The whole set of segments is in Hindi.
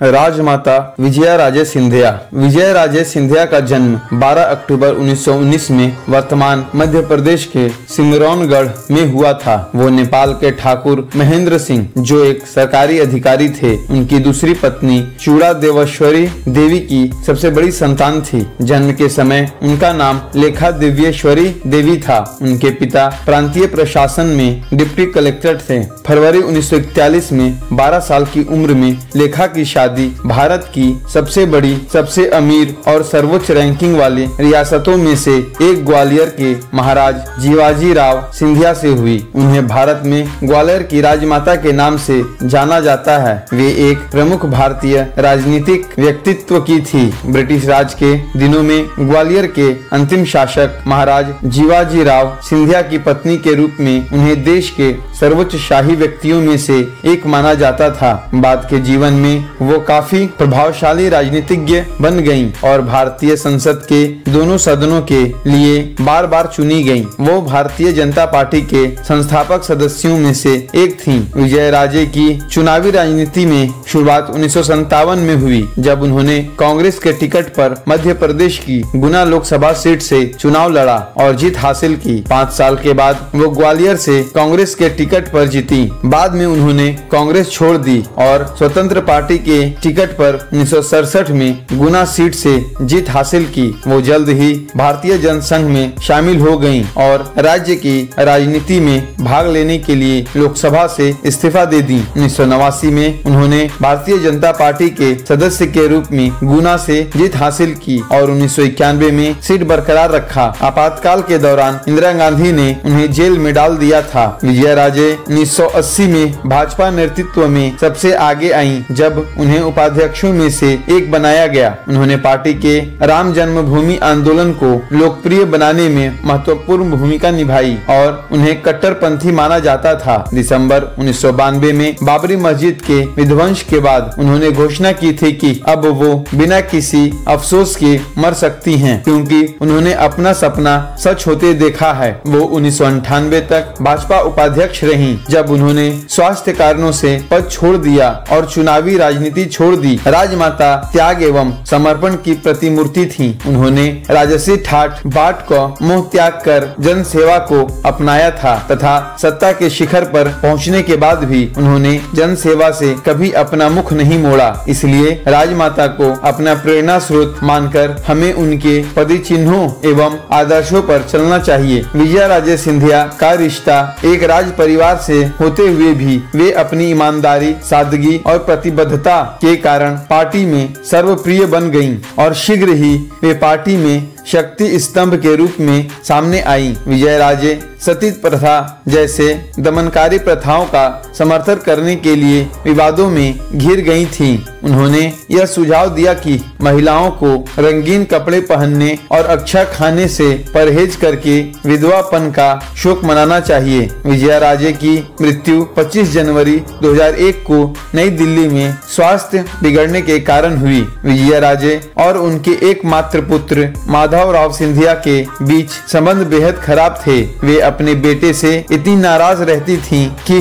राजमाता विजयाराजे सिंधिया। विजयाराजे सिंधिया का जन्म 12 अक्टूबर 1919 में वर्तमान मध्य प्रदेश के सिमरौनगढ़ में हुआ था। वो नेपाल के ठाकुर महेंद्र सिंह, जो एक सरकारी अधिकारी थे, उनकी दूसरी पत्नी चूड़ादेवेश्वरी देवी की सबसे बड़ी संतान थी। जन्म के समय उनका नाम लेखा दिव्येश्वरी देवी था। उनके पिता प्रांतीय प्रशासन में डिप्टी कलेक्टर थे। फरवरी 1941 में 12 साल की उम्र में लेखा की शादी भारत की सबसे बड़ी, सबसे अमीर और सर्वोच्च रैंकिंग वाली रियासतों में से एक ग्वालियर के महाराज जीवाजी राव सिंधिया से हुई। उन्हें भारत में ग्वालियर की राजमाता के नाम से जाना जाता है। वे एक प्रमुख भारतीय राजनीतिक व्यक्तित्व की थी। ब्रिटिश राज के दिनों में ग्वालियर के अंतिम शासक महाराज जीवाजी राव सिंधिया की पत्नी के रूप में उन्हें देश के सर्वोच्च शाही व्यक्तियों में से एक माना जाता था। बाद के जीवन में वो काफी प्रभावशाली राजनीतिज्ञ बन गयीं और भारतीय संसद के दोनों सदनों के लिए बार बार चुनी गयीं। वो भारतीय जनता पार्टी के संस्थापक सदस्यों में से एक थीं। विजयराजे की चुनावी राजनीति में शुरुआत 1957 में हुई, जब उन्होंने कांग्रेस के टिकट पर मध्य प्रदेश की गुना लोकसभा सीट से चुनाव लड़ा और जीत हासिल की। 5 साल के बाद वो ग्वालियर से कांग्रेस के टिकट पर जीती। बाद में उन्होंने कांग्रेस छोड़ दी और स्वतंत्र पार्टी के टिकट पर 1967 में गुना सीट से जीत हासिल की। वो जल्द ही भारतीय जनसंघ में शामिल हो गयीं और राज्य की राजनीति में भाग लेने के लिए लोकसभा से इस्तीफा दे दी। 1989 में उन्होंने भारतीय जनता पार्टी के सदस्य के रूप में गुना से जीत हासिल की और 1991 में सीट बरकरार रखा। आपातकाल के दौरान इंदिरा गांधी ने उन्हें जेल में डाल दिया था। विजयराजे 1980 में भाजपा नेतृत्व में सबसे आगे आईं, जब उन्हें उपाध्यक्षों में से एक बनाया गया। उन्होंने पार्टी के राम जन्मभूमि आंदोलन को लोकप्रिय बनाने में महत्वपूर्ण भूमिका निभाई और उन्हें कट्टरपंथी माना जाता था। दिसंबर 1992 में बाबरी मस्जिद के विध्वंस के बाद उन्होंने घोषणा की थी कि अब वो बिना किसी अफसोस के मर सकती हैं, क्योंकि उन्होंने अपना सपना सच होते देखा है। वो 1998 तक भाजपा उपाध्यक्ष रहीं, जब उन्होंने स्वास्थ्य कारणों से पद छोड़ दिया और चुनावी राजनीति छोड़ दी। राजमाता त्याग एवं समर्पण की प्रतिमूर्ति थीं। उन्होंने राजसी ठाठ बाट को मोह त्याग कर जन सेवा को अपनाया था तथा सत्ता के शिखर पर पहुंचने के बाद भी उन्होंने जन सेवा से कभी अपना मुख नहीं मोड़ा। इसलिए राजमाता को अपना प्रेरणा स्रोत मानकर हमें उनके पद चिन्हों एवं आदर्शों पर चलना चाहिए। विजयराजे सिंधिया का रिश्ता एक राज परिवार से होते हुए भी वे अपनी ईमानदारी, सादगी और प्रतिबद्धता के कारण पार्टी में सर्वप्रिय बन गयीं और शीघ्र ही वे पार्टी में शक्ति स्तंभ के रूप में सामने आई। विजयराजे सती प्रथा जैसे दमनकारी प्रथाओं का समर्थन करने के लिए विवादों में घिर गई थीं। उन्होंने यह सुझाव दिया कि महिलाओं को रंगीन कपड़े पहनने और अच्छा खाने से परहेज करके विधवापन का शोक मनाना चाहिए। विजयराजे की मृत्यु 25 जनवरी 2001 को नई दिल्ली में स्वास्थ्य बिगड़ने के कारण हुई। विजयराजे और उनके एकमात्र पुत्र माधवराव सिंधिया के बीच संबंध बेहद खराब थे। वे अपने बेटे से इतनी नाराज रहती थीं कि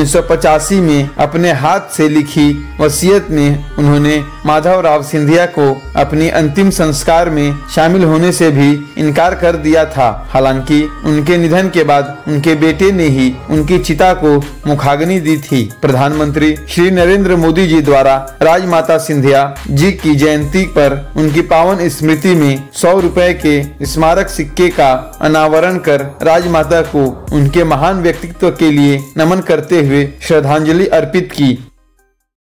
1985 में अपने हाथ से लिखी वसीयत में उन्होंने माधवराव सिंधिया को अपनी अंतिम संस्कार में शामिल होने से भी इनकार कर दिया था। हालांकि उनके निधन के बाद उनके बेटे ने ही उनकी चिता को मुखाग्नि दी थी। प्रधानमंत्री श्री नरेंद्र मोदी जी द्वारा राजमाता सिंधिया जी की जयंती पर उनकी पावन स्मृति में 100 रुपए के स्मारक सिक्के का अनावरण कर राजमाता को उनके महान व्यक्तित्व के लिए नमन करते हुए श्रद्धांजलि अर्पित की।